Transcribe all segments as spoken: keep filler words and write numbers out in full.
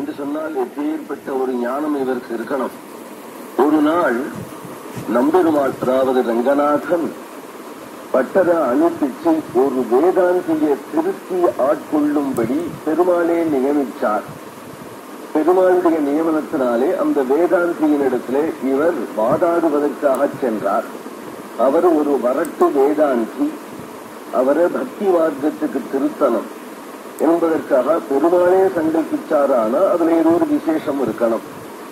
என்று சொன்னால் எப்பேற்பட்ட ஒரு ஞானம் இவருக்கு இருக்கணும். ஒரு நாள் நம்பெருமாள், அதாவது ரங்கநாதன் பட்டரை அனுப்பிச்சு ஒரு வேதாந்தியை திருத்தி ஆட்கொள்ளும்படி பெருமாளே நியமித்தார். பெருமாளுடைய நியமனத்தினாலே அந்த வேதாந்தியினிடத்திலே இவர் வாதாடுவதற்காக சென்றார். அவர் ஒரு வரட்டு வேதாந்தி, அவரை பக்தி மார்க்கத்துக்கு திருத்தனம் என்பதற்காக பெருமாளே சங்கல்பிச்சாரானா அதுல ஏதோ ஒரு விசேஷம் இருக்கணும்.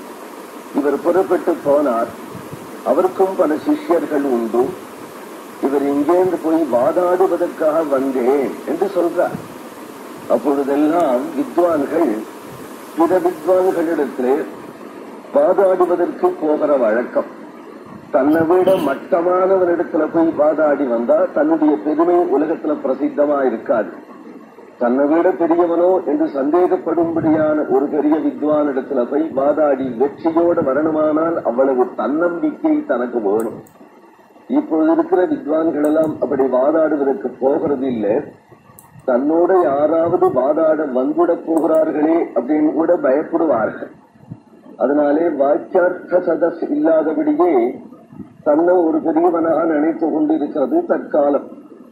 இவர் புறப்பட்டு போனார். அவருக்கும் பல சிஷ்யர்கள் உண்டு. இவர் இங்கேந்து போய் வாதாடுவதற்காக வந்தேன் என்று சொல்றார். அப்பொழுதெல்லாம் வித்வான்கள் பிற வித்வான்களிடத்திலே வாதாடுவதற்கு போகிற வழக்கம். தன்னை விட மட்டமானவரிடத்துல போய் வாதாடி வந்தா தன்னுடைய பெருமை உலகத்துல பிரசித்தமா இருக்காது. தன்னை விட பெரியவனோ என்று சந்தேகப்படும்படியான ஒரு பெரிய வித்வானிடத்துல போய் வாதாடி வெற்றியோடு வரணுமானால் அவ்வளவு தன்னம்பிக்கை தனக்கு வேணும். இப்பொழுது இருக்கிற வித்வான்கள் எல்லாம் அப்படி வாதாடுவதற்கு போகிறது இல்லை. தன்னோட யாராவது வாதாட வந்துட போகிறார்களே அப்படின்னு கூட பயப்படுவார்கள். அதனாலே வாக்கியார்த்த சதஸ் இல்லாதபடியே தன்னை ஒரு பெரியவனாக நினைத்து கொண்டிருக்கிறது தற்காலம்.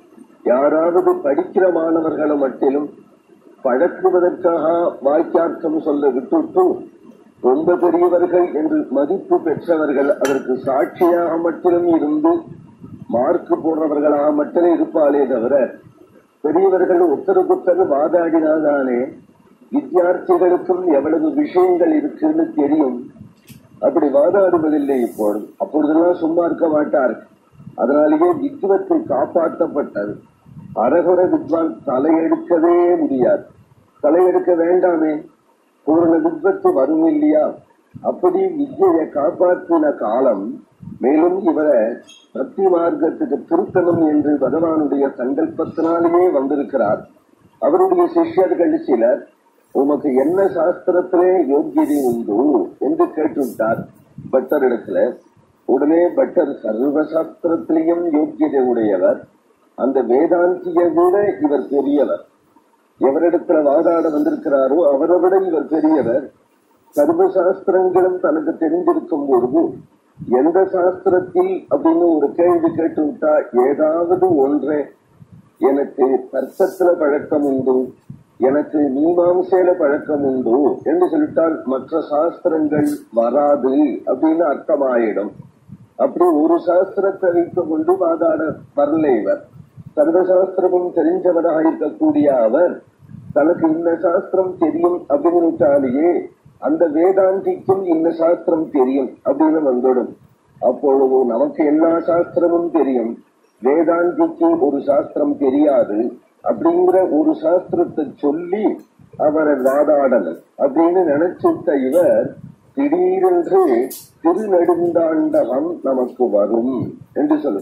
யாராவது படிக்கிற மாணவர்களை மட்டிலும் பழக்குவதற்காக வாக்கியார்த்தம் சொல்ல விட்டுட்டு ரொம்ப பெரியவர்கள் என்று மதிப்பு பெற்றவர்கள் அதற்கு சாட்சியாக மட்டிலும் இருந்து மார்க்கு போடுறவர்களாக மட்டுமே இருப்பாளே தவிர பெரியவர்கள் ஒத்தருக்குத்தரு வாதாடினால்தானே வித்தியார்த்திகளுக்கும் எவ்வளவு விஷயங்கள் இருக்குன்னு தெரியும். அப்படி வாதாடுவதில்லை இப்பொழுது. அப்பொழுதெல்லாம் சும்மா இருக்க மாட்டார்கள். அதனாலேயே வித்வத்தை காப்பாற்றப்பட்டது. அரகுர வித்வான் தலையெடுக்கவே முடியாது. தலையெடுக்க வேண்டாமே, பூர்ண வித்வத்து வரும் இல்லையா? அப்படி வித்யை காப்பாற்றின காலம். மேலும் இவரை பக்தி மார்க்கத்துக்கு திருத்தணும் என்று பகவானுடைய சங்கல்பத்தினாலேயே வந்திருக்கிறார். அவருடைய சிஷ்யர்கள் சிலர் உமக்கு என்ன சாஸ்திரத்திலே யோகியதை உண்டு என்று கேட்டுவிட்டார் பட்டரிடத்துல. உடனே பட்டர் சர்வ சாஸ்திரத்திலையும் யோகியதை உடையவர், அந்த வேதாந்தியை விட இவர் பெரியவர். எவரிடத்துல வாதாட வந்திருக்கிறாரோ அவரை விட இவர் பெரியவர். சர்வ சாஸ்திரங்களும் தனக்கு தெரிந்திருக்கும் பொழுது எந்த சாஸ்திரத்தில் அப்படின்னு ஒரு கேள்வி கேட்டு விட்டா ஏதாவது ஒன்றே எனக்கு தர்க்கத்துல பழக்கம் உண்டு, எனக்கு மீமாம்சையில பழக்கம் உண்டு என்று சொல்லிட்டால் மற்ற சாஸ்திரங்கள் வராது அப்படின்னு அர்த்தமாயிடும். அப்படி ஒரு சாஸ்திரத்தை வைத்துக் கொண்டு வாதாட வரல இவர். சர்வசாஸ்திரமும் தெரிஞ்சவராக இருக்கக்கூடிய அவர் தனக்கு இந்த சாஸ்திரம் தெரியும் அப்படின்னுட்டாலேயே அந்த வேதாந்திக்கும் இந்த சாஸ்திரம் தெரியும் அப்படின்னு வந்துடும். அப்பொழுது நமக்கு எல்லா சாஸ்திரமும் தெரியும், வேதாந்திக்கு ஒரு சாஸ்திரம் தெரியாது அப்படிங்கிற ஒரு சாஸ்திரத்தை சொல்லி அவரை வாதாடல அப்படின்னு நினைச்சுட்ட இவர் திடீரென்று திருநெடுந்தாண்டகம் நமக்கு வரும் என்று சொல்லு.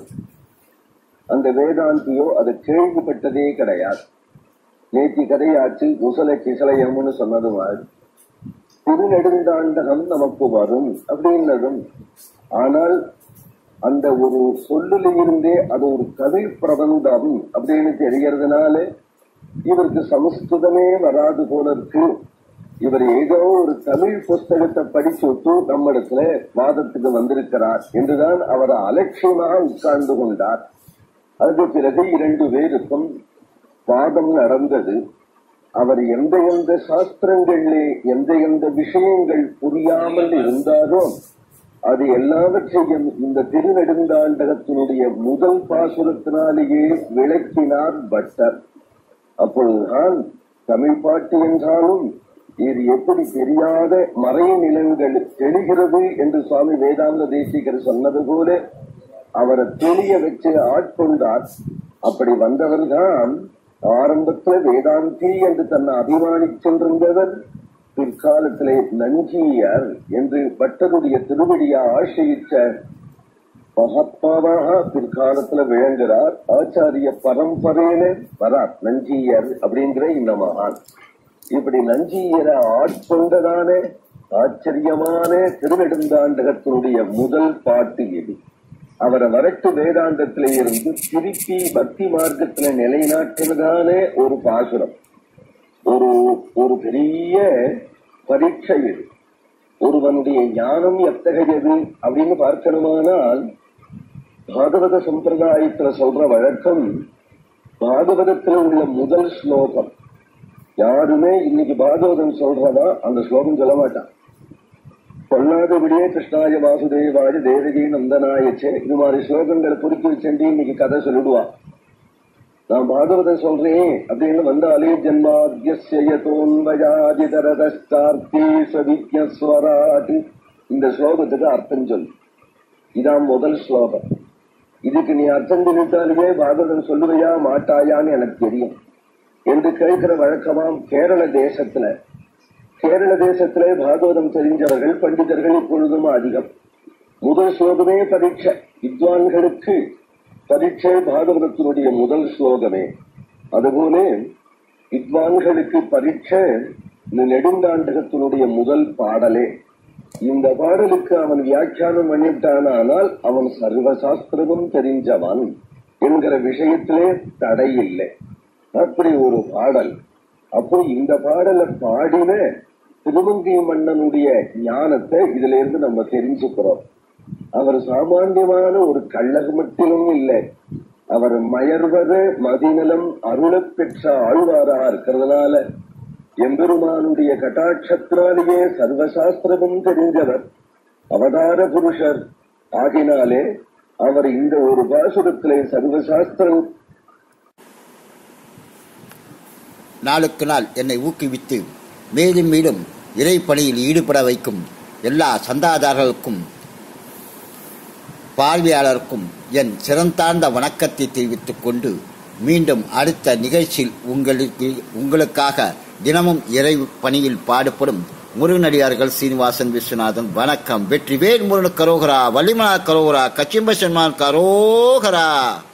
அந்த வேதாந்தியோ அதை கேள்விப்பட்டதே கிடையாது. நேற்று கதையாச்சு குசல கிசலயம்னு சொன்னது மாதிரி திருநெடுந்தாண்டகம் நமக்கு வரும் அப்படின்னதும். ஆனால் அந்த ஒரு சொல்லுல இருந்தே அது ஒரு கதை பிரபந்தம் அப்படின்னு தெரியறதுனால இவருக்கு சமஸ்கிருதமே வராது போல இருக்கு. இவர் ஏதோ ஒரு தமிழ் புஸ்தகத்தை படிச்சுட்டு நம்ம இடத்துல வாதத்துக்கு வந்திருக்கிறார் என்றுதான் அவர் அலட்சியமாக உட்கார்ந்து கொண்டார். அதுக்கு பிறகு இரண்டு பேருக்கும் வாதம் நடந்தது. அவர் எந்த எந்த சாஸ்திரங்களிலே எந்த எந்த விஷயங்கள் புரியாமல் இருந்தாரோ அது எல்லாவற்றையும் இந்த திருநெடுந்தாண்டகத்தினுடைய முதல் பாசுரத்தினாலேயே விளக்கினார் பட்டர். அப்பொழுதுதான் தமிழ் பாட்டு என்றாலும் இது எப்படி தெரியாத மறை நிலங்கள் தெளிகிறது என்று சுவாமி வேதாந்த தேசிகர் சொன்னது போல அவரை தெளிய வச்சு ஆட்கொண்டார். அப்படி வந்தவர்தான் ஆரம்பத்துல வேதாந்தி என்று தன்னை அபிமானிச்சென்றிருந்தவர் பிற்காலத்திலே நஞ்சியர் என்று பட்டருடைய திருவடியா ஆசிரியிச்ச மகாத்மாவாக பிற்காலத்துல விளங்குகிறார். ஆச்சாரிய பரம்பரையில வரார் நஞ்சியர் அப்படிங்கிற இந்த மகான். இப்படி நஞ்சியரை ஆட்கொண்டதான ஆச்சரியமான திருநெடுந்தாண்டகத்தினுடைய முதல் பாட்டு இது. அவரை வரட்டு வேதாந்தத்திலே இருந்து திருப்பி பக்தி மார்க்கத்தில நிலைநாட்டுவதான ஒரு பாசுரம். ஒரு ஒரு பெரிய பரீட்சை இது. ஒருவனுடைய ஞானம் எத்தகையது அப்படின்னு பார்க்கணுமானால் பாகவத சம்பிரதாயத்துல சொல்ற வழக்கம், பாகவதத்துல உள்ள முதல் ஸ்லோகம் யாருமே இன்னைக்கு பாகவதம் சொல்றதா அந்த ஸ்லோகம் சொல்ல மாட்டான். பொல்லாதபடியே கிருஷ்ணாய வாசுதேவாய தேவகி நந்தனாயச்சே இது மாதிரி ஸ்லோகங்களை பொறுக்கி வச்சேன் இன்னைக்கு கதை சொல்லிடுவான். நான் பாகவதம் சொல்றேன் அப்படின்னு வந்தாலே ஜன்மாத்யஸ்யதோன்வயாதிதரதஸ்தார்த்தீஸ்வராட் இந்த ஸ்லோகத்துக்கு அர்த்தம் சொல்லு. இதான் முதல் ஸ்லோகம். இதுக்கு நீ அர்த்தம் சொல்லிட்டாலுமே பாகவதம் சொல்லுவையா மாட்டாயான்னு எனக்கு தெரியும் என்று கேட்கிற வழக்கமாம். கேரள தேசத்துல கேரள தேசத்திலே பாகவதம் தெரிஞ்சவர்கள் பண்டிதர்கள் இப்பொழுதும் அதிகம். முதல் ஸ்லோகமே பரீட்சை. வித்வான்களுக்கு பரீட்சை பாகவதத்தினுடைய முதல் ஸ்லோகமே. அதுபோல வித்வான்களுக்கு பரீட்சை நெடுந்தாண்டகத்தினுடைய முதல் பாடலே. இந்த பாடலுக்கு அவன் வியாக்கியானம் பண்ணிட்டானால் அவன் சர்வசாஸ்திரமும் தெரிஞ்சவன் என்கிற விஷயத்திலே தடை இல்லை. அப்படி ஒரு பாடல். அப்போ இந்த பாடலை பாடின திருமங்கை மன்னனுடைய ஞானத்தை இதுல இருந்து நம்ம தெரிஞ்சுக்கிறோம். அவர் சாமான்யமான ஒரு கள்ளர் மட்டிலும் இல்லை. அவர் மயர்வத மதிநலம் அருளப் பெற்ற ஆழ்வாரா இருக்கிறதுனால எம்பெருமானுடைய கட்டாட்சத்தினாலேயே சர்வசாஸ்திரமும் தெரிஞ்சவர் அவதார புருஷர் ஆகினாலே அவர் இந்த ஒரு பாசுரத்திலே சர்வசாஸ்திரம். நாளுக்கு நாள் என்னை ஊக்குவித்து மேலும் மேலும் இறைப்பணியில் ஈடுபட வைக்கும் எல்லா சந்தாதாரர்களுக்கும் பார்வையாளருக்கும் என் சிறந்தார்ந்த வணக்கத்தை தெரிவித்துக் கொண்டு மீண்டும் அடுத்த நிகழ்ச்சியில் உங்களுக்கு உங்களுக்காக தினமும் இறை பணியில் பாடுபடும் முருகனடியார்கள் சீனிவாசன் விஸ்வநாதன். வணக்கம். வெற்றிவேல் முருகன் கரோகரா, வள்ளிமலா கரோகரா, கச்சிம்ப சன்மான் கரோகரா.